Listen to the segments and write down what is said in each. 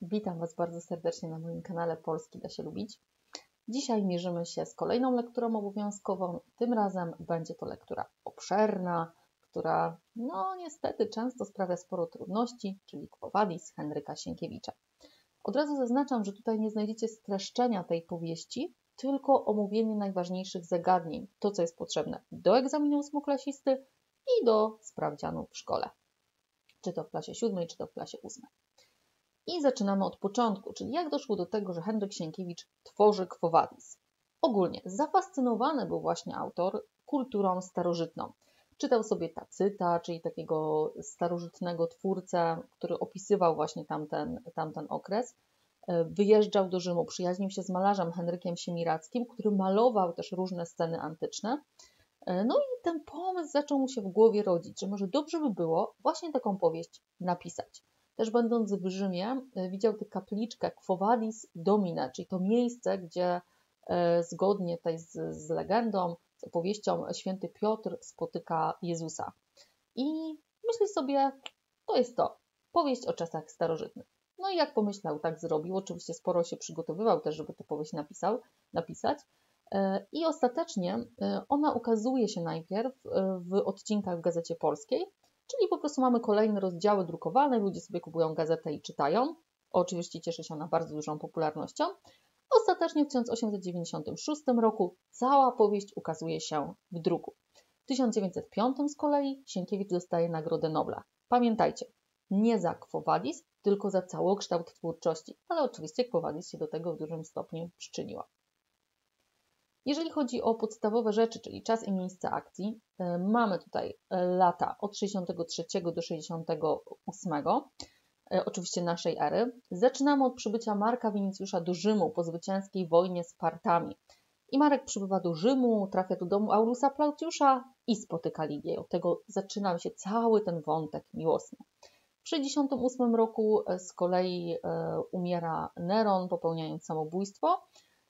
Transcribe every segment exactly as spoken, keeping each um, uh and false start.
Witam Was bardzo serdecznie na moim kanale Polski da się lubić. Dzisiaj mierzymy się z kolejną lekturą obowiązkową. Tym razem będzie to lektura obszerna, która no niestety często sprawia sporo trudności, czyli Quo Vadis Henryka Sienkiewicza. Od razu zaznaczam, że tutaj nie znajdziecie streszczenia tej powieści, tylko omówienie najważniejszych zagadnień, to co jest potrzebne do egzaminu ósmoklasisty i do sprawdzianu w szkole. Czy to w klasie siódmej, czy to w klasie ósmej. I zaczynamy od początku, czyli jak doszło do tego, że Henryk Sienkiewicz tworzy Quo Vadis. Ogólnie zafascynowany był właśnie autor kulturą starożytną. Czytał sobie Tacyta, czyli takiego starożytnego twórcę, który opisywał właśnie tamten, tamten okres. Wyjeżdżał do Rzymu, przyjaźnił się z malarzem Henrykiem Siemiradzkim, który malował też różne sceny antyczne. No i ten pomysł zaczął mu się w głowie rodzić, że może dobrze by było właśnie taką powieść napisać. Też będąc w Rzymie widział tę kapliczkę Quo Vadis Domine, czyli to miejsce, gdzie zgodnie tutaj z, z legendą, z opowieścią święty Piotr spotyka Jezusa. I myśli sobie, to jest to, powieść o czasach starożytnych. No i jak pomyślał, tak zrobił. Oczywiście sporo się przygotowywał też, żeby tę powieść napisał, napisać. I ostatecznie ona ukazuje się najpierw w odcinkach w Gazecie Polskiej, czyli po prostu mamy kolejne rozdziały drukowane, ludzie sobie kupują gazetę i czytają. Oczywiście cieszy się ona bardzo dużą popularnością. Ostatecznie w tysiąc osiemset dziewięćdziesiątym szóstym roku cała powieść ukazuje się w druku. W tysiąc dziewięćset piątym z kolei Sienkiewicz dostaje Nagrodę Nobla. Pamiętajcie, nie za Quo Vadis, tylko za całokształt twórczości, ale oczywiście Quo Vadis się do tego w dużym stopniu przyczyniła. Jeżeli chodzi o podstawowe rzeczy, czyli czas i miejsce akcji, mamy tutaj lata od sześćdziesiątego trzeciego do sześćdziesiątego ósmego, oczywiście naszej ery. Zaczynamy od przybycia Marka Winicjusza do Rzymu po zwycięskiej wojnie z Partami. I Marek przybywa do Rzymu, trafia do domu Aulusa Plautiusza i spotyka Ligię. Od tego zaczyna się cały ten wątek miłosny. W sześćdziesiątym ósmym roku z kolei umiera Neron, popełniając samobójstwo.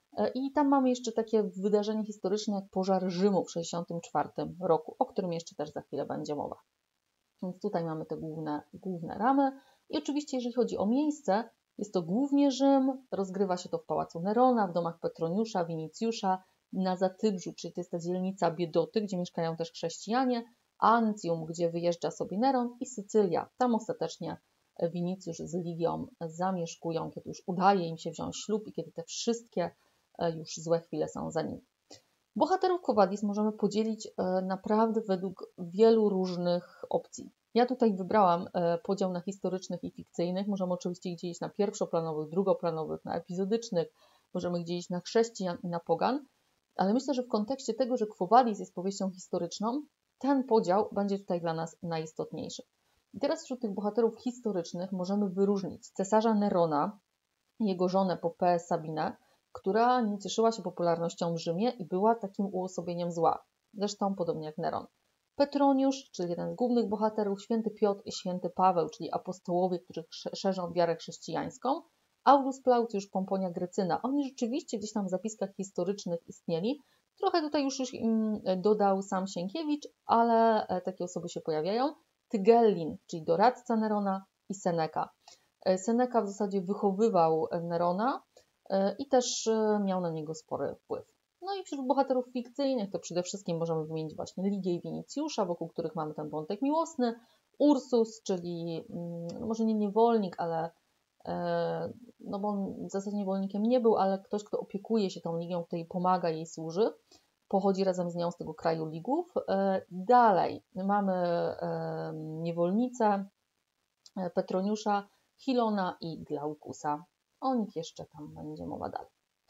I tam mamy jeszcze takie wydarzenie historyczne jak pożar Rzymu w sześćdziesiątym czwartym roku, o którym jeszcze też za chwilę będzie mowa. Więc tutaj mamy te główne, główne ramy. I oczywiście jeżeli chodzi o miejsce, jest to głównie Rzym, rozgrywa się to w Pałacu Nerona, w domach Petroniusza, Winicjusza, na Zatybrzu, czyli to jest ta dzielnica Biedoty, gdzie mieszkają też chrześcijanie, Ancjum, gdzie wyjeżdża sobie Neron i Sycylia. Tam ostatecznie Winicjusz z Ligią zamieszkują, kiedy już udaje im się wziąć ślub i kiedy te wszystkie już złe chwile są za nimi. Bohaterów Quo Vadis możemy podzielić naprawdę według wielu różnych opcji. Ja tutaj wybrałam podział na historycznych i fikcyjnych. Możemy oczywiście ich dzielić na pierwszoplanowych, drugoplanowych, na epizodycznych. Możemy ich dzielić na chrześcijan i na pogan. Ale myślę, że w kontekście tego, że Quo Vadis jest powieścią historyczną, ten podział będzie tutaj dla nas najistotniejszy. I teraz wśród tych bohaterów historycznych możemy wyróżnić cesarza Nerona, jego żonę Popeę Sabinę, która nie cieszyła się popularnością w Rzymie i była takim uosobieniem zła. Zresztą podobnie jak Neron. Petroniusz, czyli jeden z głównych bohaterów, święty Piotr i święty Paweł, czyli apostołowie, którzy szerzą wiarę chrześcijańską, Aulus Plautiusz, Pomponia Grycyna. Oni rzeczywiście gdzieś tam w zapiskach historycznych istnieli. Trochę tutaj już im dodał sam Sienkiewicz, ale takie osoby się pojawiają. Tygellin, czyli doradca Nerona, i Seneca. Seneca w zasadzie wychowywał Nerona i też miał na niego spory wpływ. No i wśród bohaterów fikcyjnych to przede wszystkim możemy wymienić właśnie Ligię i Winicjusza, wokół których mamy ten wątek miłosny, Ursus, czyli no może nie niewolnik, ale no bo on w zasadzie niewolnikiem nie był, ale ktoś, kto opiekuje się tą Ligią, której pomaga, jej służy, pochodzi razem z nią z tego kraju Ligów. Dalej mamy niewolnicę Petroniusza, Chilona i Glaukusa. O nich jeszcze tam będzie mowa dalej.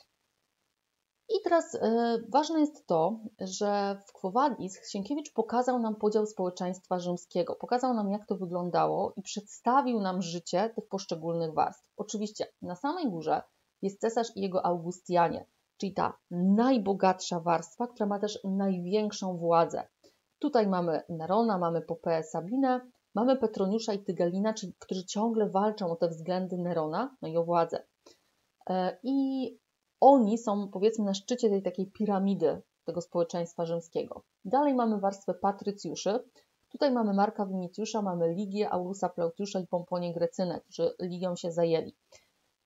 I teraz y, ważne jest to, że w Quo Vadis Sienkiewicz pokazał nam podział społeczeństwa rzymskiego, pokazał nam, jak to wyglądało i przedstawił nam życie tych poszczególnych warstw. Oczywiście na samej górze jest cesarz i jego Augustianie, czyli ta najbogatsza warstwa, która ma też największą władzę. Tutaj mamy Nerona, mamy Popeę Sabinę, mamy Petroniusza i Tygellina, czyli, którzy ciągle walczą o te względy Nerona, no i o władzę. I oni są, powiedzmy, na szczycie tej takiej piramidy tego społeczeństwa rzymskiego. Dalej mamy warstwę patrycjuszy. Tutaj mamy Marka Winicjusza, mamy Ligię, Aulusa Plautiusza i Pomponię Grecynę, którzy Ligią się zajęli.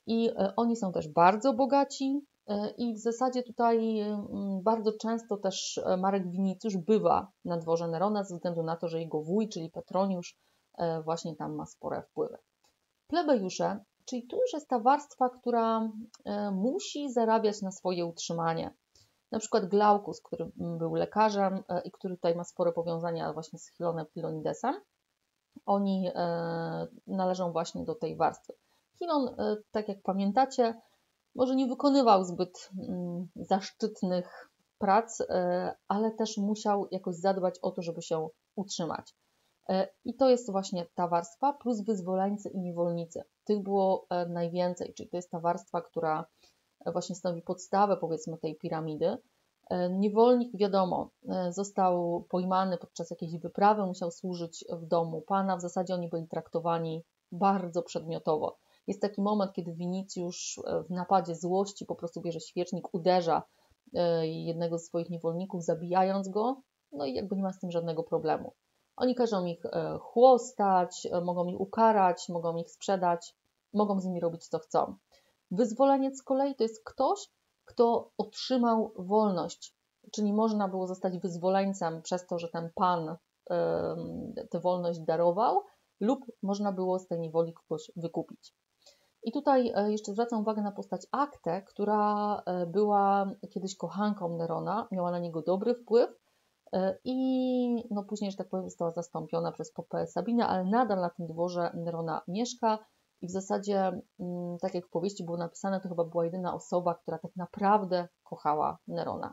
i oni są też bardzo bogaci i w zasadzie tutaj bardzo często też Marek Winicjusz bywa na dworze Nerona ze względu na to, że jego wuj, czyli Petroniusz, właśnie tam ma spore wpływy. Plebejusze, czyli tu już jest ta warstwa, która musi zarabiać na swoje utrzymanie. Na przykład Glaukus, który był lekarzem i który tutaj ma spore powiązania właśnie z Hilonem Hilonidesem. Oni należą właśnie do tej warstwy. Hilon, tak jak pamiętacie, może nie wykonywał zbyt zaszczytnych prac, ale też musiał jakoś zadbać o to, żeby się utrzymać. I to jest właśnie ta warstwa, plus wyzwoleńcy i niewolnicy. Tych było najwięcej, czyli to jest ta warstwa, która właśnie stanowi podstawę, powiedzmy, tej piramidy. Niewolnik, wiadomo, został pojmany podczas jakiejś wyprawy, musiał służyć w domu pana. W zasadzie oni byli traktowani bardzo przedmiotowo. Jest taki moment, kiedy Winicjusz w napadzie złości po prostu bierze świecznik, uderza jednego ze swoich niewolników, zabijając go, no i jakby nie ma z tym żadnego problemu. Oni każą ich chłostać, mogą ich ukarać, mogą ich sprzedać, mogą z nimi robić co chcą. Wyzwoleniec z kolei to jest ktoś, kto otrzymał wolność, czyli można było zostać wyzwoleńcem przez to, że ten pan tę wolność darował, lub można było z tej niewoli kogoś wykupić. I tutaj jeszcze zwracam uwagę na postać Aktę, która była kiedyś kochanką Nerona, miała na niego dobry wpływ i no później, że tak powiem, została zastąpiona przez Popeę Sabinę, ale nadal na tym dworze Nerona mieszka i w zasadzie, tak jak w powieści było napisane, to chyba była jedyna osoba, która tak naprawdę kochała Nerona.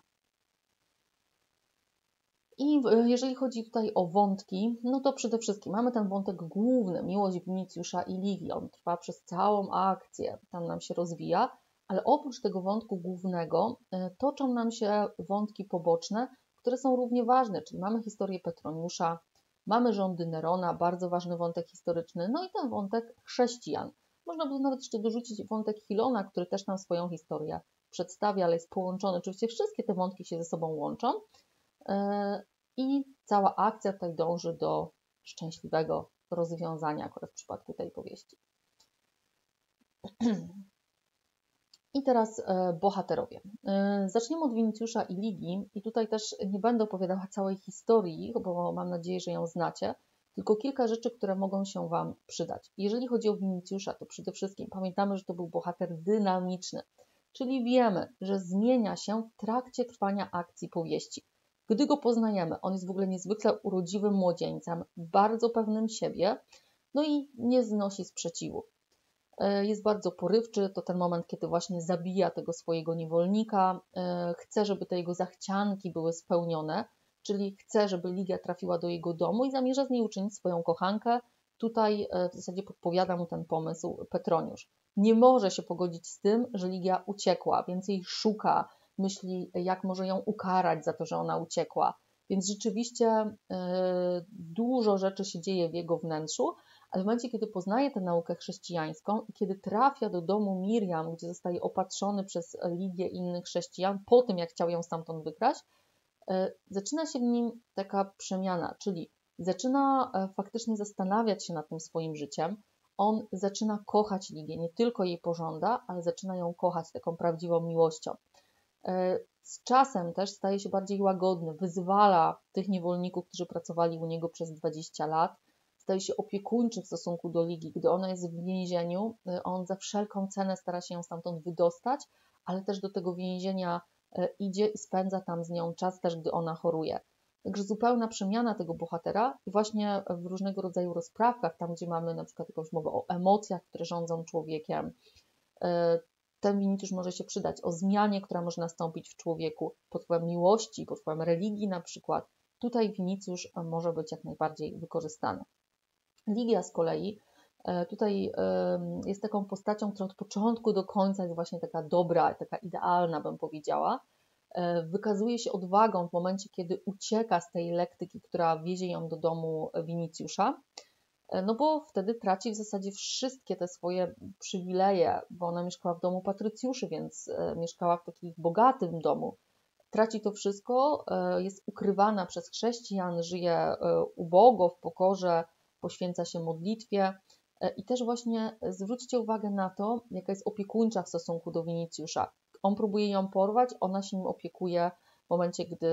I jeżeli chodzi tutaj o wątki, no to przede wszystkim mamy ten wątek główny, miłość Winicjusza i Livii. On trwa przez całą akcję, tam nam się rozwija, ale oprócz tego wątku głównego toczą nam się wątki poboczne, które są równie ważne, czyli mamy historię Petroniusza, mamy rządy Nerona, bardzo ważny wątek historyczny, no i ten wątek chrześcijan. Można by nawet jeszcze dorzucić wątek Hilona, który też nam swoją historię przedstawia, ale jest połączony. Oczywiście wszystkie te wątki się ze sobą łączą i cała akcja tutaj dąży do szczęśliwego rozwiązania, akurat w przypadku tej powieści. I teraz bohaterowie. Zaczniemy od Winicjusza i Ligii i tutaj też nie będę opowiadała całej historii, bo mam nadzieję, że ją znacie, tylko kilka rzeczy, które mogą się Wam przydać. Jeżeli chodzi o Winicjusza, to przede wszystkim pamiętamy, że to był bohater dynamiczny, czyli wiemy, że zmienia się w trakcie trwania akcji powieści. Gdy go poznajemy, on jest w ogóle niezwykle urodziwym młodzieńcem, bardzo pewnym siebie, no i nie znosi sprzeciwu. Jest bardzo porywczy, to ten moment, kiedy właśnie zabija tego swojego niewolnika, chce, żeby te jego zachcianki były spełnione, czyli chce, żeby Ligia trafiła do jego domu i zamierza z niej uczynić swoją kochankę. Tutaj w zasadzie podpowiada mu ten pomysł Petroniusz. Nie może się pogodzić z tym, że Ligia uciekła, więc jej szuka, myśli, jak może ją ukarać za to, że ona uciekła. Więc rzeczywiście dużo rzeczy się dzieje w jego wnętrzu, ale w momencie, kiedy poznaje tę naukę chrześcijańską i kiedy trafia do domu Miriam, gdzie zostaje opatrzony przez Ligię i innych chrześcijan, po tym jak chciał ją stamtąd wykraść, zaczyna się w nim taka przemiana, czyli zaczyna faktycznie zastanawiać się nad tym swoim życiem. On zaczyna kochać Ligię, nie tylko jej pożąda, ale zaczyna ją kochać taką prawdziwą miłością. Z czasem też staje się bardziej łagodny, wyzwala tych niewolników, którzy pracowali u niego przez dwadzieścia lat, staje się opiekuńczy w stosunku do Ligii. Gdy ona jest w więzieniu, on za wszelką cenę stara się ją stamtąd wydostać, ale też do tego więzienia idzie i spędza tam z nią czas też, gdy ona choruje. Także zupełna przemiana tego bohatera i właśnie w różnego rodzaju rozprawkach, tam gdzie mamy na przykład jakąś mowę o emocjach, które rządzą człowiekiem, ten Winicjusz może się przydać, o zmianie, która może nastąpić w człowieku pod wpływem miłości, pod wpływem religii na przykład. Tutaj Winicjusz może być jak najbardziej wykorzystany. Ligia z kolei tutaj jest taką postacią, która od początku do końca jest właśnie taka dobra, taka idealna, bym powiedziała. Wykazuje się odwagą w momencie, kiedy ucieka z tej lektyki, która wiezie ją do domu Winicjusza, no bo wtedy traci w zasadzie wszystkie te swoje przywileje, bo ona mieszkała w domu patrycjuszy, więc mieszkała w takim bogatym domu. Traci to wszystko, jest ukrywana przez chrześcijan, żyje ubogo, w pokorze, poświęca się modlitwie I też właśnie zwróćcie uwagę na to, jaka jest opiekuńcza w stosunku do Winicjusza. On próbuje ją porwać, ona się nim opiekuje w momencie, gdy,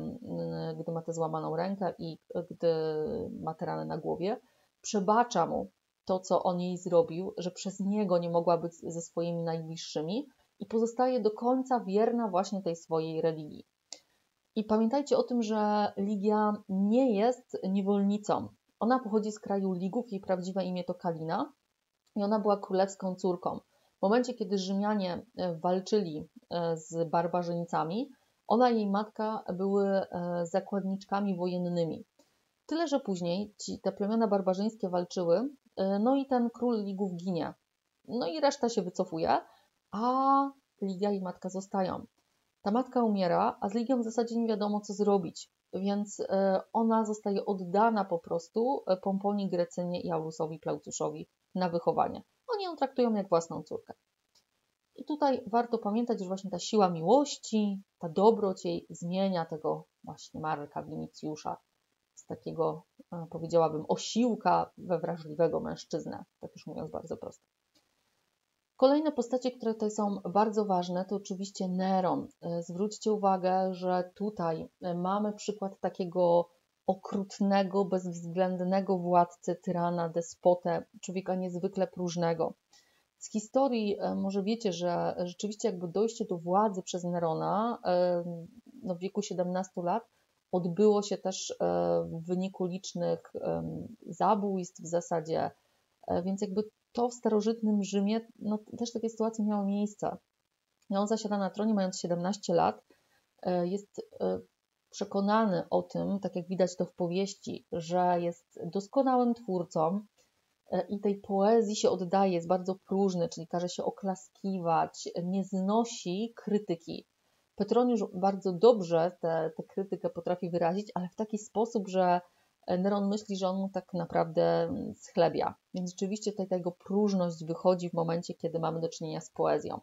gdy ma tę złamaną rękę i gdy ma tę ranę na głowie. Przebacza mu to, co on jej zrobił, że przez niego nie mogła być ze swoimi najbliższymi i pozostaje do końca wierna właśnie tej swojej religii. I pamiętajcie o tym, że Ligia nie jest niewolnicą. Ona pochodzi z kraju Ligów, jej prawdziwe imię to Kalina i ona była królewską córką. W momencie, kiedy Rzymianie walczyli z barbarzyńcami, ona i jej matka były zakładniczkami wojennymi. Tyle, że później ci, te plemiona barbarzyńskie walczyły, no i ten król Ligów ginie. No i reszta się wycofuje, a Ligia i matka zostają. Ta matka umiera, a z Ligią w zasadzie nie wiadomo, co zrobić, więc ona zostaje oddana po prostu Pomponii Grecynie i Aulusowi Plaucuszowi na wychowanie. Oni ją traktują jak własną córkę. I tutaj warto pamiętać, że właśnie ta siła miłości, ta dobroć jej zmienia tego właśnie Marka Winicjusza z takiego, powiedziałabym, osiłka we wrażliwego mężczyznę, tak już mówiąc bardzo prosto. Kolejne postacie, które tutaj są bardzo ważne, to oczywiście Neron. Zwróćcie uwagę, że tutaj mamy przykład takiego okrutnego, bezwzględnego władcy, tyrana, despotę, człowieka niezwykle próżnego. Z historii może wiecie, że rzeczywiście jakby dojście do władzy przez Nerona no w wieku siedemnastu lat odbyło się też w wyniku licznych zabójstw w zasadzie, więc jakby to w starożytnym Rzymie no, też takie sytuacje miały miejsce. I on zasiada na tronie mając siedemnaście lat, jest przekonany o tym, tak jak widać to w powieści, że jest doskonałym twórcą i tej poezji się oddaje, jest bardzo próżny, czyli każe się oklaskiwać, nie znosi krytyki. Petroniusz bardzo dobrze tę krytykę potrafi wyrazić, ale w taki sposób, że Neron myśli, że on mu tak naprawdę schlebia. Więc rzeczywiście tutaj ta jego próżność wychodzi w momencie, kiedy mamy do czynienia z poezją.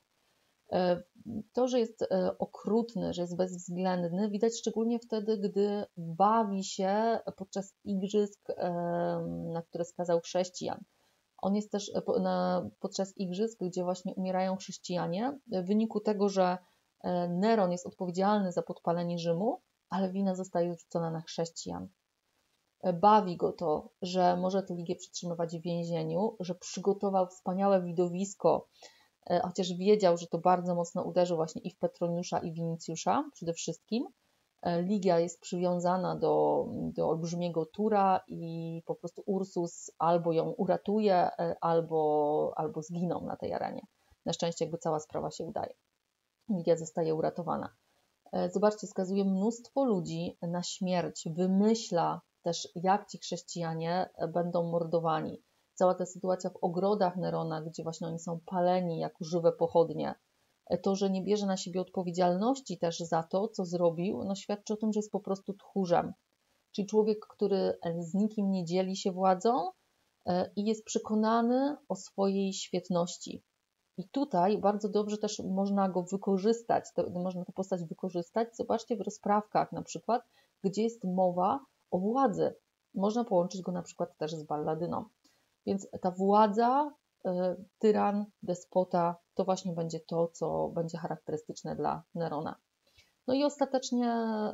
To, że jest okrutny, że jest bezwzględny, widać szczególnie wtedy, gdy bawi się podczas igrzysk, na które skazał chrześcijan. On jest też podczas igrzysk, gdzie właśnie umierają chrześcijanie, w wyniku tego, że Neron jest odpowiedzialny za podpalenie Rzymu, ale wina zostaje zrzucona na chrześcijan. Bawi go to, że może tę Ligię przytrzymywać w więzieniu, że przygotował wspaniałe widowisko, chociaż wiedział, że to bardzo mocno uderzy właśnie i w Petroniusza, i Winicjusza przede wszystkim. Ligia jest przywiązana do, do olbrzymiego Tura i po prostu Ursus albo ją uratuje, albo, albo zginą na tej arenie. Na szczęście jakby cała sprawa się udaje. Ligia zostaje uratowana. Zobaczcie, skazuje mnóstwo ludzi na śmierć, wymyśla też, jak ci chrześcijanie będą mordowani. Cała ta sytuacja w ogrodach Nerona, gdzie właśnie oni są paleni jako żywe pochodnie, to, że nie bierze na siebie odpowiedzialności też za to, co zrobił, no świadczy o tym, że jest po prostu tchórzem. Czyli człowiek, który z nikim nie dzieli się władzą i jest przekonany o swojej świetności. I tutaj bardzo dobrze też można go wykorzystać, to, można tę postać wykorzystać. Zobaczcie w rozprawkach na przykład, gdzie jest mowa o władzy. Można połączyć go na przykład też z balladyną. Więc ta władza, tyran, despota, to właśnie będzie to, co będzie charakterystyczne dla Nerona. No i ostatecznie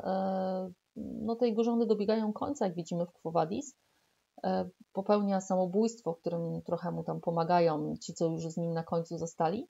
no, te jego rządy dobiegają końca, jak widzimy w Quo Vadis. Popełnia samobójstwo, w którym trochę mu tam pomagają ci, co już z nim na końcu zostali.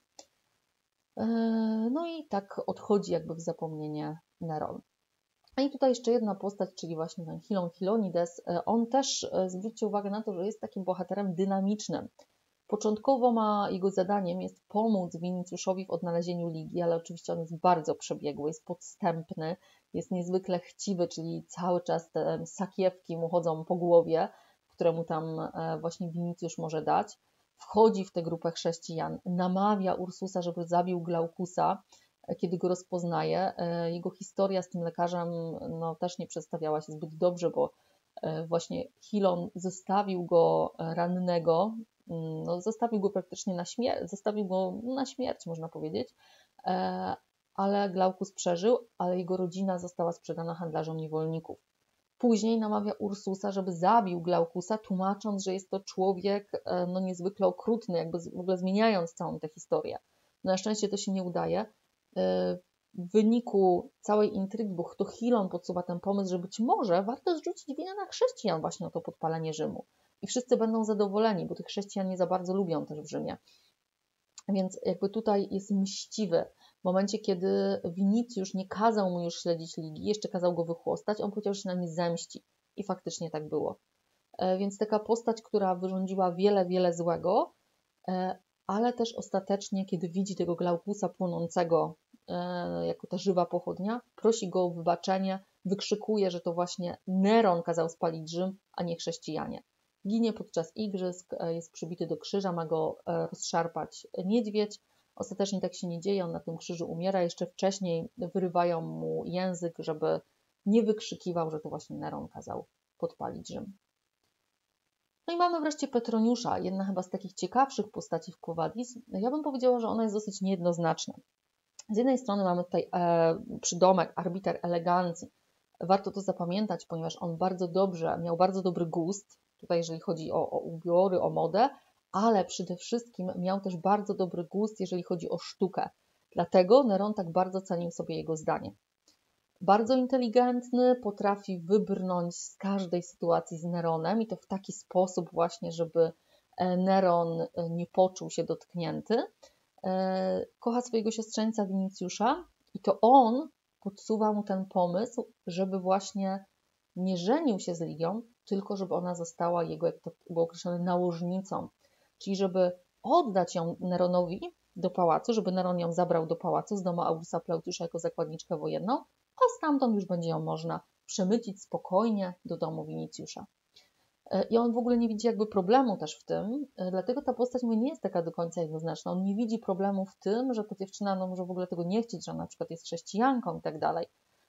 No i tak odchodzi jakby w zapomnienie Neron. A i tutaj jeszcze jedna postać, czyli właśnie ten Hilon Hilonides. On też, zwróćcie uwagę na to, że jest takim bohaterem dynamicznym. Początkowo ma, jego zadaniem jest pomóc Winicjuszowi w odnalezieniu Ligii, ale oczywiście on jest bardzo przebiegły, jest podstępny, jest niezwykle chciwy, czyli cały czas te sakiewki mu chodzą po głowie, które mu tam właśnie Winicjusz może dać. Wchodzi w tę grupę chrześcijan, namawia Ursusa, żeby zabił Glaukusa, kiedy go rozpoznaje. Jego historia z tym lekarzem no, też nie przedstawiała się zbyt dobrze, bo właśnie Hilon zostawił go rannego, no, zostawił go praktycznie na śmierć, zostawił go na śmierć, można powiedzieć, ale Glaukus przeżył, ale jego rodzina została sprzedana handlarzom niewolników. Później namawia Ursusa, żeby zabił Glaukusa, tłumacząc, że jest to człowiek no, niezwykle okrutny, jakby w ogóle zmieniając całą tę historię. No, na szczęście to się nie udaje. W wyniku całej intrygi, bo to Chilon podsuwa ten pomysł, że być może warto zrzucić winę na chrześcijan właśnie o to podpalenie Rzymu. I wszyscy będą zadowoleni, bo tych chrześcijan nie za bardzo lubią też w Rzymie. Więc jakby tutaj jest mściwy. W momencie, kiedy Winicjusz nie kazał mu już śledzić ligi, jeszcze kazał go wychłostać, on powiedział, że się na nim zemści. I faktycznie tak było. Więc taka postać, która wyrządziła wiele, wiele złego, ale też ostatecznie, kiedy widzi tego Glaukusa płonącego jako ta żywa pochodnia, prosi go o wybaczenie, wykrzykuje, że to właśnie Neron kazał spalić Rzym, a nie chrześcijanie. Ginie podczas igrzysk, jest przybity do krzyża, ma go rozszarpać niedźwiedź. Ostatecznie tak się nie dzieje, on na tym krzyżu umiera. Jeszcze wcześniej wyrywają mu język, żeby nie wykrzykiwał, że to właśnie Neron kazał podpalić Rzym. No i mamy wreszcie Petroniusza, jedna chyba z takich ciekawszych postaci w Quo Vadis. Ja bym powiedziała, że ona jest dosyć niejednoznaczna. Z jednej strony mamy tutaj e, przydomek, arbiter elegancji. Warto to zapamiętać, ponieważ on bardzo dobrze, miał bardzo dobry gust, tutaj jeżeli chodzi o, o ubiory, o modę, ale przede wszystkim miał też bardzo dobry gust, jeżeli chodzi o sztukę. Dlatego Neron tak bardzo cenił sobie jego zdanie. Bardzo inteligentny, potrafi wybrnąć z każdej sytuacji z Neronem i to w taki sposób właśnie, żeby Neron nie poczuł się dotknięty. Kocha swojego siostrzeńca Winicjusza i to on podsuwa mu ten pomysł, żeby właśnie nie żenił się z Ligią, tylko żeby ona została jego, jak to było określone, nałożnicą. Czyli żeby oddać ją Neronowi do pałacu, żeby Neron ją zabrał do pałacu z domu Augusta Plautiusza jako zakładniczkę wojenną, a stamtąd już będzie ją można przemycić spokojnie do domu Winicjusza. I on w ogóle nie widzi jakby problemu też w tym, dlatego ta postać mu nie jest taka do końca jednoznaczna. On nie widzi problemu w tym, że ta dziewczyna no, może w ogóle tego nie chcieć, że ona na przykład jest chrześcijanką i tak dalej.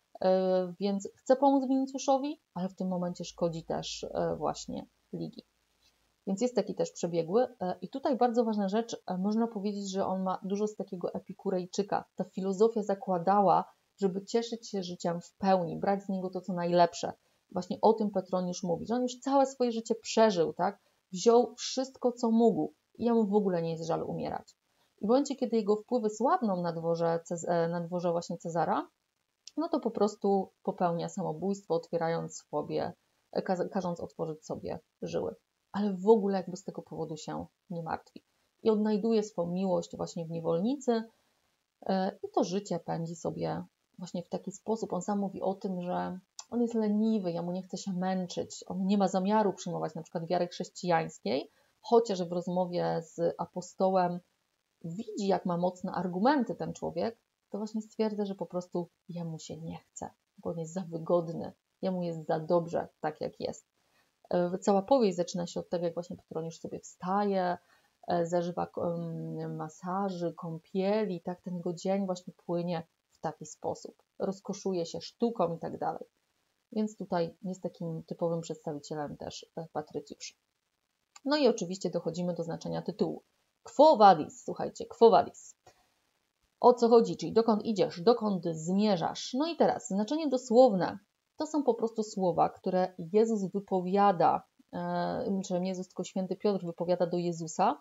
Więc chce pomóc Winicjuszowi, ale w tym momencie szkodzi też właśnie Ligi. Więc jest taki też przebiegły. I tutaj bardzo ważna rzecz, można powiedzieć, że on ma dużo z takiego epikurejczyka. Ta filozofia zakładała, żeby cieszyć się życiem w pełni, brać z niego to, co najlepsze. Właśnie o tym Petroniusz mówi, że on już całe swoje życie przeżył, tak? Wziął wszystko, co mógł i jemu w ogóle nie jest żal umierać. I w momencie, kiedy jego wpływy słabną na dworze, na dworze właśnie Cezara, no to po prostu popełnia samobójstwo, otwierając sobie, każąc otworzyć sobie żyły. Ale w ogóle jakby z tego powodu się nie martwi. I odnajduje swą miłość właśnie w niewolnicy i to życie pędzi sobie właśnie w taki sposób. On sam mówi o tym, że on jest leniwy, jemu nie chce się męczyć, on nie ma zamiaru przyjmować na przykład wiary chrześcijańskiej, chociaż w rozmowie z apostołem widzi, jak ma mocne argumenty ten człowiek, to właśnie stwierdza, że po prostu jemu się nie chce, bo on jest za wygodny, jemu jest za dobrze tak, jak jest. Cała powieść zaczyna się od tego, jak właśnie Petroniusz sobie wstaje, zażywa masaży, kąpieli, tak ten jego dzień właśnie płynie w taki sposób. Rozkoszuje się sztuką i tak dalej. Więc tutaj jest takim typowym przedstawicielem też Patrycjusz. No i oczywiście dochodzimy do znaczenia tytułu. Quo vadis, słuchajcie, quo vadis. O co chodzi, czyli dokąd idziesz, dokąd zmierzasz. No i teraz znaczenie dosłowne to są po prostu słowa, które Jezus wypowiada, czy nie Jezus, tylko święty Piotr wypowiada do Jezusa,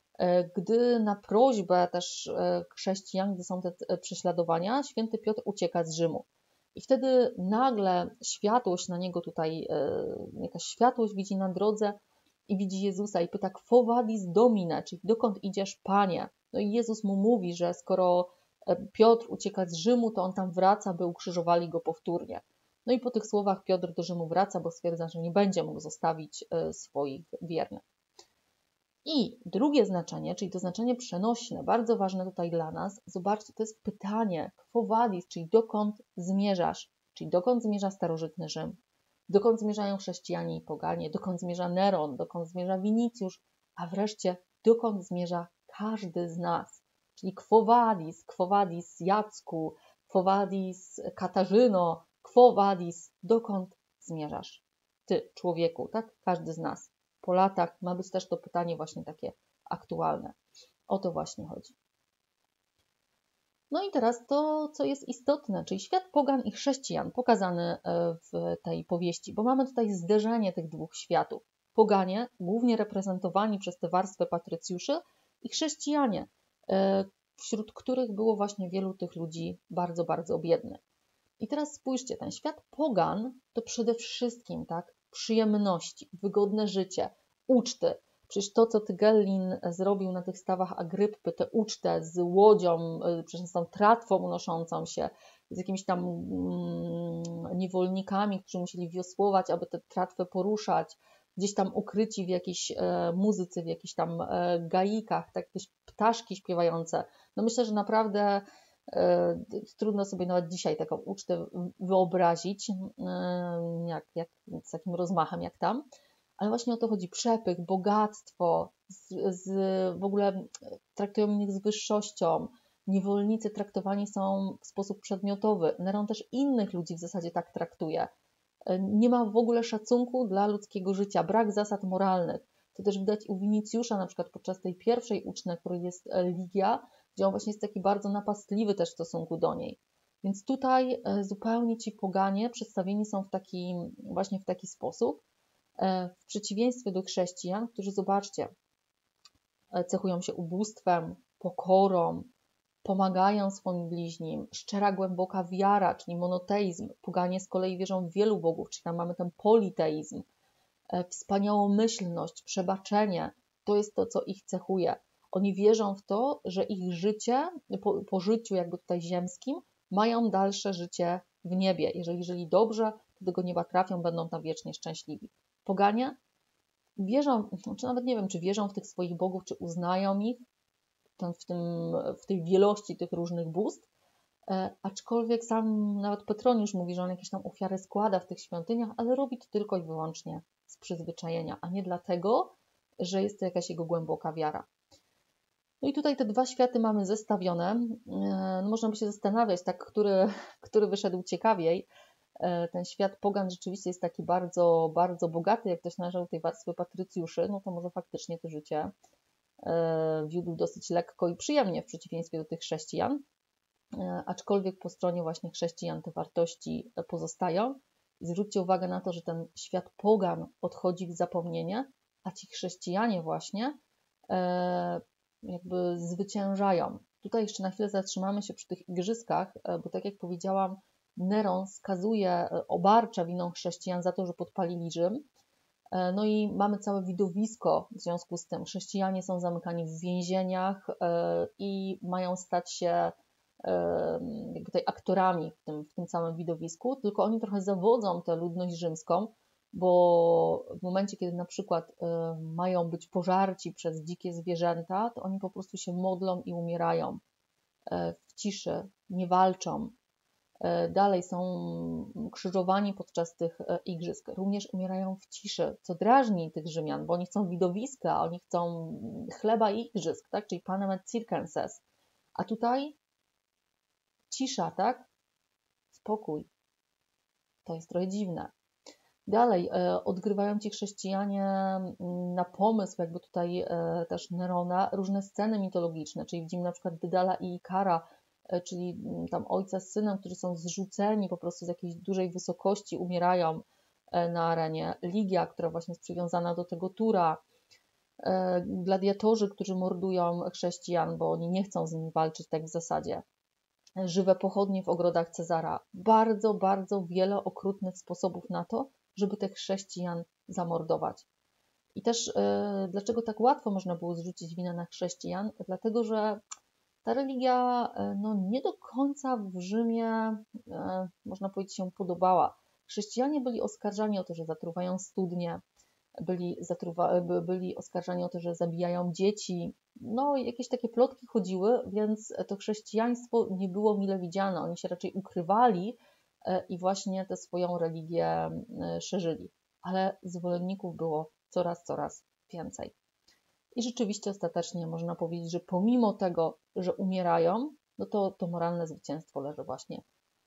gdy na prośbę też chrześcijan, gdy są te prześladowania, święty Piotr ucieka z Rzymu. I wtedy nagle światłość na niego tutaj, jakaś światłość widzi na drodze i widzi Jezusa i pyta, quo vadis Domine, czyli dokąd idziesz, Panie? No i Jezus mu mówi, że skoro Piotr ucieka z Rzymu, to on tam wraca, by ukrzyżowali go powtórnie. No i po tych słowach Piotr do Rzymu wraca, bo stwierdza, że nie będzie mógł zostawić swoich wiernych. I drugie znaczenie, czyli to znaczenie przenośne, bardzo ważne tutaj dla nas, zobaczcie, to jest pytanie, quo vadis, czyli dokąd zmierzasz, czyli dokąd zmierza starożytny Rzym, dokąd zmierzają chrześcijanie i poganie, dokąd zmierza Neron, dokąd zmierza Winicjusz, a wreszcie dokąd zmierza każdy z nas, czyli quo vadis, quo vadis Jacku, quo vadis Katarzyno, quo vadis, dokąd zmierzasz ty, człowieku, tak? Każdy z nas. Po latach ma być też to pytanie właśnie takie aktualne. O to właśnie chodzi. No i teraz to, co jest istotne, czyli świat pogan i chrześcijan pokazany w tej powieści, bo mamy tutaj zderzenie tych dwóch światów. Poganie, głównie reprezentowani przez tę warstwę patrycjuszy, i chrześcijanie, wśród których było właśnie wielu tych ludzi bardzo, bardzo biednych. I teraz spójrzcie, ten świat pogan to przede wszystkim tak, przyjemności, wygodne życie, uczty. Przecież to, co Tygellin zrobił na tych stawach Agryppy, tę ucztę z łodzią, przecież z tą tratwą unoszącą się, z jakimiś tam mm, niewolnikami, którzy musieli wiosłować, aby tę tratwę poruszać, gdzieś tam ukryci w jakiejś e, muzyce, w jakichś tam e, gaikach, tak, jakieś ptaszki śpiewające. No myślę, że naprawdę e, trudno sobie nawet dzisiaj taką ucztę wyobrazić, e, jak, jak, z takim rozmachem jak tam. Ale właśnie o to chodzi, przepych, bogactwo, z, z, w ogóle traktują innych z wyższością, niewolnicy traktowani są w sposób przedmiotowy, Neron też innych ludzi w zasadzie tak traktuje. Nie ma w ogóle szacunku dla ludzkiego życia, brak zasad moralnych. To też widać u Winicjusza, na przykład podczas tej pierwszej uczny, której jest Ligia, gdzie on właśnie jest taki bardzo napastliwy też w stosunku do niej. Więc tutaj zupełnie ci poganie przedstawieni są w taki, właśnie w taki sposób, w przeciwieństwie do chrześcijan, którzy, zobaczcie, cechują się ubóstwem, pokorą, pomagają swoim bliźnim, szczera, głęboka wiara, czyli monoteizm. Poganie z kolei wierzą w wielu bogów, czyli tam mamy ten politeizm, wspaniałomyślność, przebaczenie. To jest to, co ich cechuje. Oni wierzą w to, że ich życie, po, po życiu jakby tutaj ziemskim, mają dalsze życie w niebie. Jeżeli żyli dobrze, to do tego nieba trafią, będą tam wiecznie szczęśliwi. Poganie wierzą, czy nawet nie wiem, czy wierzą w tych swoich bogów, czy uznają ich, w, tym, w tej wielości tych różnych bóstw, aczkolwiek sam nawet Petroniusz mówi, że on jakieś tam ofiary składa w tych świątyniach, ale robi to tylko i wyłącznie z przyzwyczajenia, a nie dlatego, że jest to jakaś jego głęboka wiara. No i tutaj te dwa światy mamy zestawione. No można by się zastanawiać, tak, który, który wyszedł ciekawiej. Ten świat pogan rzeczywiście jest taki bardzo, bardzo bogaty, jak ktoś należał tej warstwy patrycjuszy, no to może faktycznie to życie wiódł dosyć lekko i przyjemnie w przeciwieństwie do tych chrześcijan, aczkolwiek po stronie właśnie chrześcijan te wartości pozostają. I zwróćcie uwagę na to, że ten świat pogan odchodzi w zapomnienie, a ci chrześcijanie właśnie jakby zwyciężają. Tutaj jeszcze na chwilę zatrzymamy się przy tych igrzyskach, bo tak jak powiedziałam, Neron skazuje, obarcza winą chrześcijan za to, że podpalili Rzym. No i mamy całe widowisko w związku z tym. Chrześcijanie są zamykani w więzieniach i mają stać się jakby tutaj aktorami w tym, w tym całym widowisku, tylko oni trochę zawodzą tę ludność rzymską, bo w momencie, kiedy na przykład mają być pożarci przez dzikie zwierzęta, to oni po prostu się modlą i umierają w ciszy, nie walczą. Dalej są krzyżowani podczas tych igrzysk, również umierają w ciszy, co drażni tych Rzymian, bo oni chcą widowiska, oni chcą chleba i igrzysk, tak? Czyli panem et circenses. A tutaj cisza, tak? Spokój. To jest trochę dziwne. Dalej odgrywają ci chrześcijanie na pomysł, jakby tutaj też Nerona, różne sceny mitologiczne, czyli widzimy na przykład Dydala i Ikara, czyli tam ojca z synem, którzy są zrzuceni po prostu z jakiejś dużej wysokości, umierają na arenie. Ligia, która właśnie jest przywiązana do tego Tura. Gladiatorzy, którzy mordują chrześcijan, bo oni nie chcą z nimi walczyć tak w zasadzie. Żywe pochodnie w ogrodach Cezara. Bardzo, bardzo wiele okrutnych sposobów na to, żeby tych chrześcijan zamordować. I też yy, dlaczego tak łatwo można było zrzucić winę na chrześcijan? Dlatego, że ta religia no, nie do końca w Rzymie, e, można powiedzieć, się podobała. Chrześcijanie byli oskarżani o to, że zatruwają studnie, byli, zatruwa, byli oskarżani o to, że zabijają dzieci. No, jakieś takie plotki chodziły, więc to chrześcijaństwo nie było mile widziane. Oni się raczej ukrywali e, i właśnie tę swoją religię e, szerzyli. Ale zwolenników było coraz, coraz więcej. I rzeczywiście ostatecznie można powiedzieć, że pomimo tego, że umierają, no to to moralne zwycięstwo leży właśnie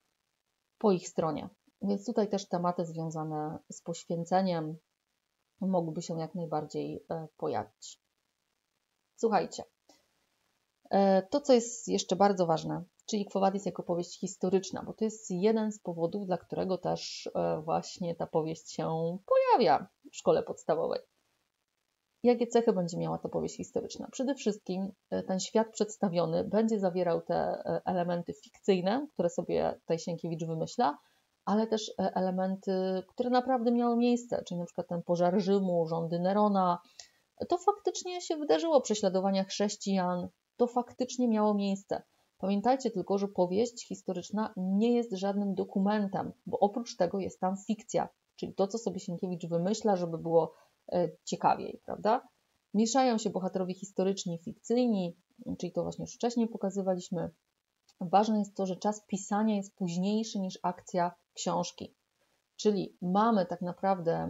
po ich stronie. Więc tutaj też tematy związane z poświęceniem mogłyby się jak najbardziej pojawić. Słuchajcie, to co jest jeszcze bardzo ważne, czyli Quo Vadis jako powieść historyczna, bo to jest jeden z powodów, dla którego też właśnie ta powieść się pojawia w szkole podstawowej. Jakie cechy będzie miała ta powieść historyczna? Przede wszystkim ten świat przedstawiony będzie zawierał te elementy fikcyjne, które sobie tutaj Sienkiewicz wymyśla, ale też elementy, które naprawdę miały miejsce, czyli na przykład ten pożar Rzymu, rządy Nerona. To faktycznie się wydarzyło, prześladowania chrześcijan, to faktycznie miało miejsce. Pamiętajcie tylko, że powieść historyczna nie jest żadnym dokumentem, bo oprócz tego jest tam fikcja, czyli to, co sobie Sienkiewicz wymyśla, żeby było ciekawiej, prawda? Mieszają się bohaterowie historyczni i fikcyjni, czyli to właśnie już wcześniej pokazywaliśmy. Ważne jest to, że czas pisania jest późniejszy niż akcja książki, czyli mamy tak naprawdę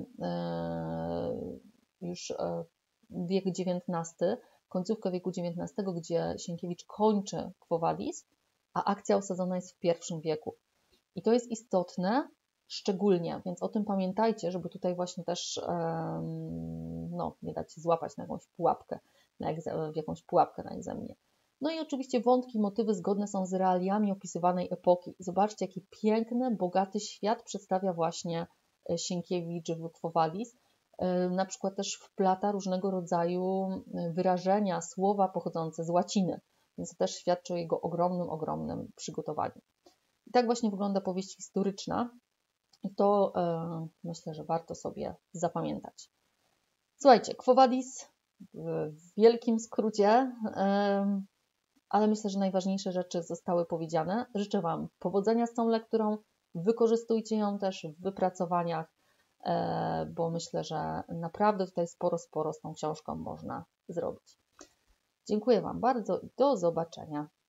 już wiek dziewiętnasty, końcówkę wieku dziewiętnastego, gdzie Sienkiewicz kończy Quo Vadis, a akcja osadzona jest w pierwszym wieku. I to jest istotne, szczególnie, więc o tym pamiętajcie, żeby tutaj właśnie też no, nie dać się złapać na jakąś pułapkę, na w jakąś pułapkę na egzaminie. No i oczywiście wątki, motywy zgodne są z realiami opisywanej epoki. Zobaczcie, jaki piękny, bogaty świat przedstawia właśnie Sienkiewicz w Quo Vadis. Na przykład też wplata różnego rodzaju wyrażenia, słowa pochodzące z łaciny, więc to też świadczy o jego ogromnym, ogromnym przygotowaniu. I tak właśnie wygląda powieść historyczna i to e, myślę, że warto sobie zapamiętać. Słuchajcie, Quo Vadis w wielkim skrócie, e, ale myślę, że najważniejsze rzeczy zostały powiedziane. Życzę Wam powodzenia z tą lekturą, wykorzystujcie ją też w wypracowaniach, e, bo myślę, że naprawdę tutaj sporo, sporo z tą książką można zrobić. Dziękuję Wam bardzo i do zobaczenia.